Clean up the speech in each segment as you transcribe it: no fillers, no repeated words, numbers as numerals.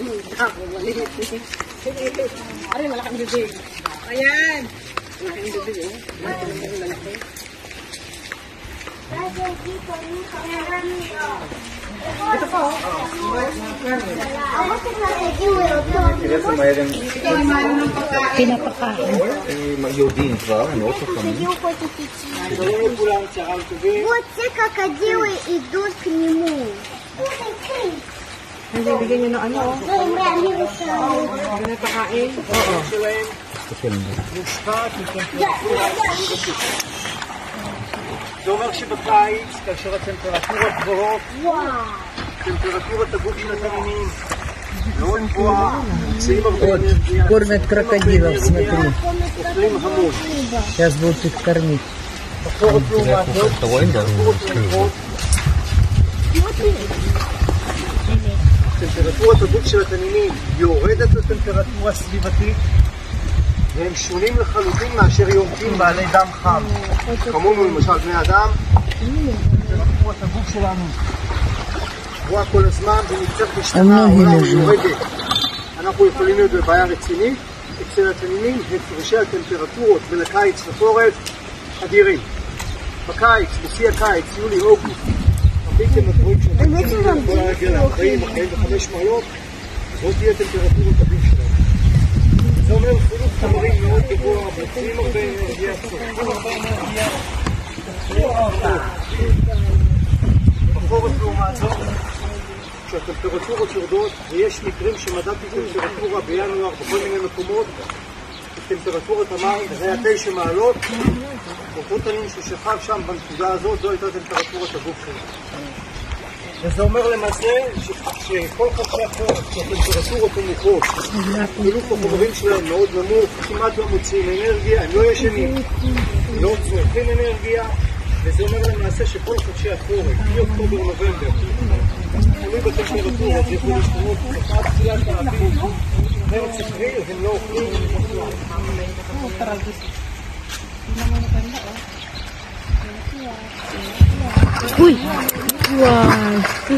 Ay, malaking bibig. Ayan. Malaking bibig, oh. Malaki. Ito pa, oh. Pinapakain. Йодин, правильно, вот это. Вот те крокодилы идут к нему. Hindi, bigyan nyo ng ano, oh. Pinapakain. Oo. זה אומר שבקיץ, כאשר הטמפרטורות גבוהות, טמפרטורת הגוף של התנינים מאוד גבוהה, נמצאים הרבה אנרגיה, Кормят крокодилов, смотри. אוכלים המון. Сейчас будут их кормить. בחורף לעומת זאת, טמפרטורות נמוכות, טמפרטורת הגוף של התנינים יורדת לטמפרטורה סביבתית, והם שונים לחלוטין מאשר יונקים בעלי דם חם. כמונו למשל בני אדם, טמפרטורת הגוף שלנו גבוהה כל הזמן ונמצאת משתנה, עולה או יורדת. אנחנו יכולים להיות בבעיה רצינית. אצל התנינים הפרשי הטמפרטורות בין הקיץ לחורף אדירים. בקיץ, בשיא הקיץ, יולי-אוגוסט, הביתם הגבוהים של התנינים יכולה להגיע ל-40-45 מעלות, זאת תהיה טמפרטורת הגוף שלנו. זה אומר חילוף חומרים מאוד גבוה, מוצאים הרבה אנרגיה, צורכים הרבה אנרגיה. בחורף לעומת זאת, כשהטמפרטורות יורדות, ויש מקרים שמדדתי טמפרטורה בינואר בכל מיני מקומות, טמפרטורת המים היה 9 מעלות, אותו תנין ששכב שם בנקודה הזאת, זו הייתה טמפרטורת הגוף שלנו. וזה אומר למעשה שכל חודשי החורף, כשהטמפרטורות נמוכות, חילוף החומרים שלהם מאוד נמוך, כמעט לא מוציאים אנרגיה, הם לא ישנים, לא צורכים אנרגיה, וזה אומר למעשה שכל חודשי החורף, מאוקטובר-נובמבר, תלוי בטמפרטורות, זה יכול להשתנות תקופת תחילת האביב, מרץ-אפריל, הם לא אוכלים. Uy! Wow!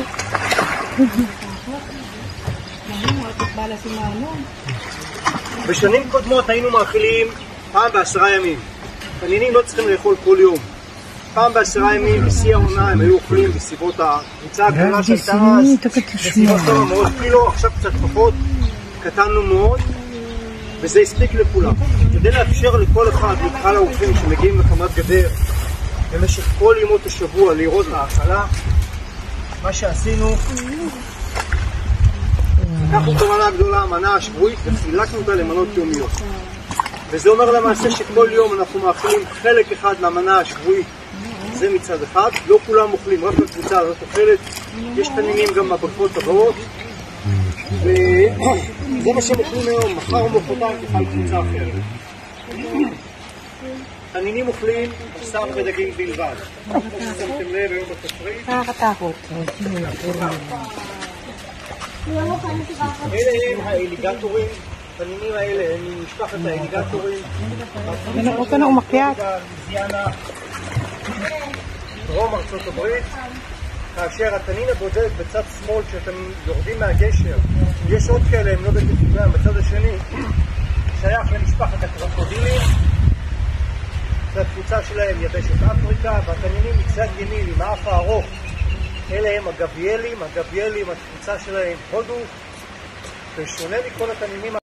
בשנים קודמות היינו מאכילים פעם ב10 ימים. תנינים לא צריכים לאכול כל יום. פעם ב10 ימים, בשיא העונה, הם היו אוכלים בסביבות הקבוצה הגדולה שהייתה אז, בסביבות כמה מאות קילו, עכשיו קצת פחות, קטנו מאוד, וזה הספיק לכולם. כדי לאפשר לכל אחד מקהל האורחים שמגיעים לחמת גדר במשך כל ימות השבוע לראות את ההאכלה, מה שעשינו, לקחנו את המנה הגדולה, המנה השבועית, וחילקנו אותה למנות יומיות. וזה אומר למעשה שכל יום אנחנו מאכילים חלק אחד מהמנה השבועית, זה מצד אחד, לא כולם אוכלים, רק לקבוצה הזאת אוכלת, יש תנינים גם בברכות הבאות, וזה מה שהם אוכלים היום, מחר או מחרתיים תאכל קבוצה אחרת. תנינים אוכלים בשר ודגים בלבד. כמו ששמתם לב היום בתפריט. Nakakatakot. אלה הם האליגטורים, התנינים האלה הם ממשפחת האליגטורים. Huwag ka na umakyat. דרום ארצות הברית, כאשר התנין הבודד בצד שמאל, כשאתם יורדים מהגשר, יש עוד כאלה, הם לא בטבעם, בצד השני, שייך למשפחת הקרוקודילים, והקבוצה שלהם יבשת אפריקה, והתנינים מצד ימין עם האף הארוך, אלה הם הגביילים, הקבוצה שלהם הודו, ושונה מכל התנינים